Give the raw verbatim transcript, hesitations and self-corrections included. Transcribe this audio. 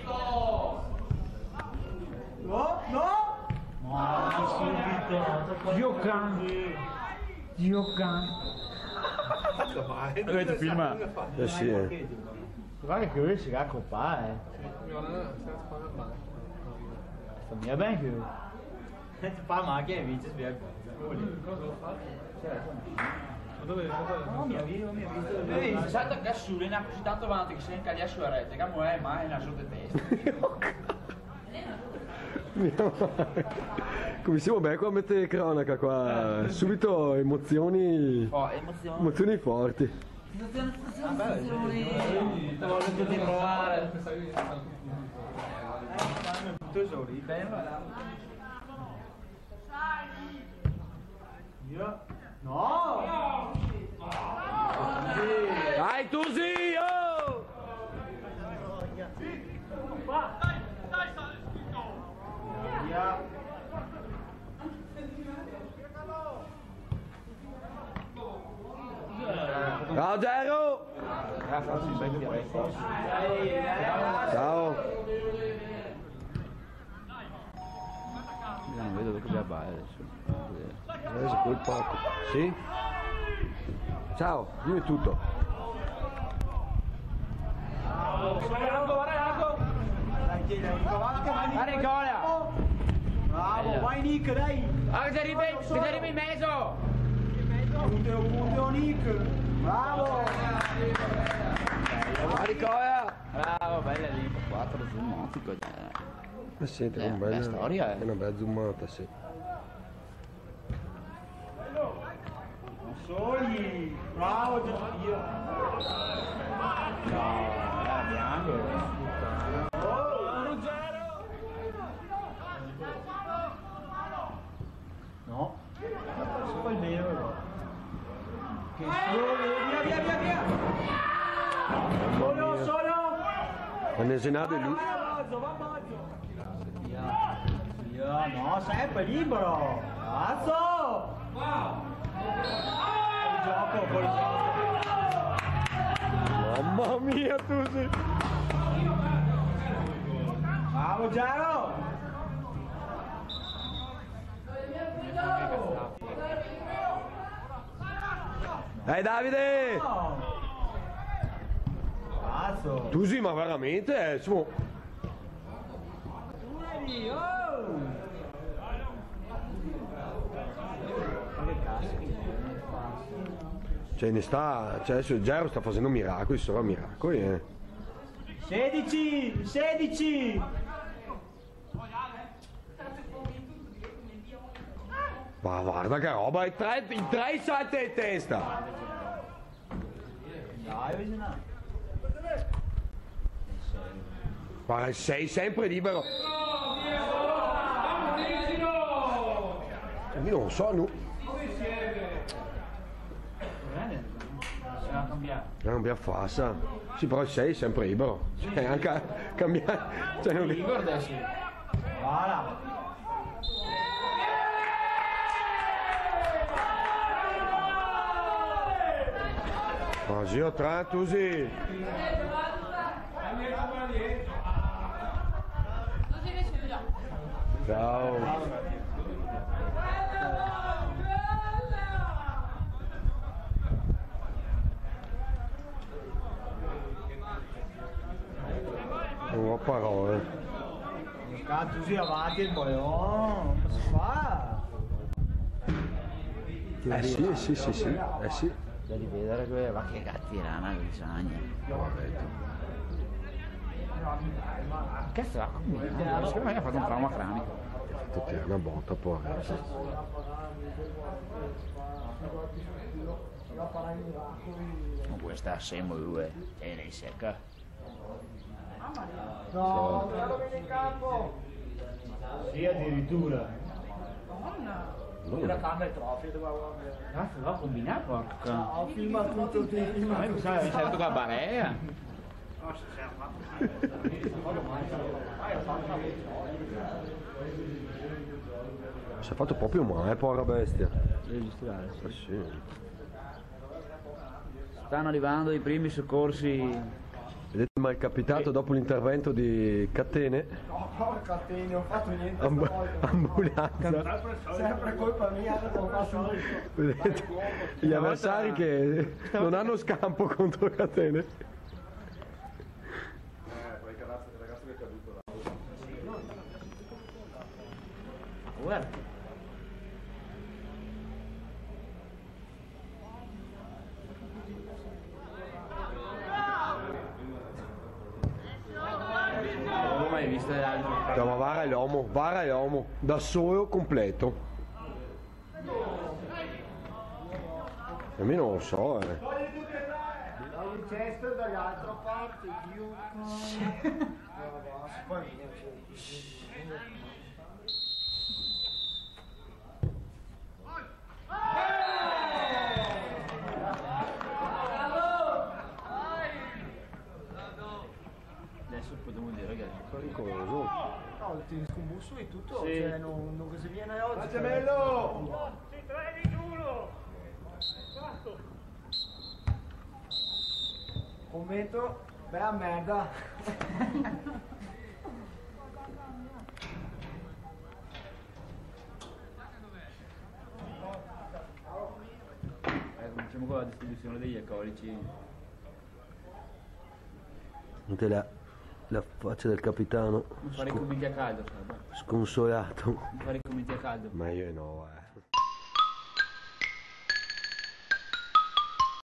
No, no! Ma subito! Dio can! Dio can! Avete filma? Eh sì, eh. Guarda che lui si va a coppare. Famiglia ben che ti fa ma che vi ci spiego. Dove? No, mi ha visto, mi ha visto. Lui si salta a Sulina così tanto avanti che si incaglia sulla rete, che non è mai una sotto testa. Come siamo bene qua a mettere cronaca qua, subito emozioni, Oh, emozioni. emozioni forti. Emozioni. Te voglio tutti provare. Tu soli, bello. No! Dai Tusi, oh! Ciao Gero! Ciao! Io non vedo dove va adesso. Adesso quel poco. Sì? Ciao, dimmi tutto. Va Nicola! Bravo, vai Nick, dai! Ah, che arrivi, che arrivi in mezzo! Punto, punto, Nick! Bravo! Ciao Nicola! Bravo, bella lì, quattro zoomatico. Ma senti, Eh, è una bella storia, eh. È una bella zoomata, sì. Sogli! Bravo, io! No, era bianco. No? Questo fa il vero. Che solo! Via, via, via, via! Solo, solo! Annesenado è lì. Mazzo, va mazzo! Via, via, no, sempre libero! Mazzo! Fuori gioco, fuori gioco! Mamma mia, tu sei... Bravo Giaro! Dai Davide! No! Mazzo! Tu sì, ma veramente, eh, su... Vieni, oh! Che cazzo? Cioè ne sta... Cioè adesso Gero sta facendo miracoli, solo miracoli, eh. sedici! sedici! Ma guarda che roba, i tre, i tre salti di testa! Dai, vicino! Guarda, sei sempre libero! Io non lo so, no. Bisogna cambiare. Non abbiamo fassa. Sì, però sei sempre libero. Cioè, anche a cambiare. Cioè, non... Ricorda sì. Voilà! Ma zio tre, tu sì. Ciao. Non ho parole. Cazzo, così avanti e poi oh, non si fa! Eh sì, sì, sì, sì. Eh sì. Da rivedere che va che gattirana che bisogna. Cazzo va combinato? Secondo me ha fatto un trauma cranico. Tutti una botta poi. Ma questa siamo due e lei secca. No, non viene in campo! Sì, addirittura! La camera è trofeo, cazzo va a combinare porca. Ho filmato tutto, ti A me mi sa che mi sento con la barea. Si è fatto proprio male, povera bestia. Registrare. Eh sì. Stanno arrivando i primi soccorsi. Vedete il malcapitato dopo l'intervento di Catene? No, porca te, ho fatto niente Amb- stavolta. ambulanza. Sempre colpa mia, non ho fatto Vedete gli avversari che non hanno scampo contro Catene. Guarda. Non l'ho mai visto l'altro. No, ma Vara è l'uomo, Vara è l'uomo, da solo completo. A me non lo so, eh. il cesto dall'altra parte, chiunque. Adesso potremmo dire che Pericoloso. No, ti scombusso e tutto, Sì. cioè non, non si viene oggi. Gemello! Commento, bella merda. eh, cominciamo con la distribuzione degli alcolici. Vedete la, la faccia del capitano, Non fare i commenti a caldo, sai, sconsolato. non fare i commenti a caldo. Ma io no, eh.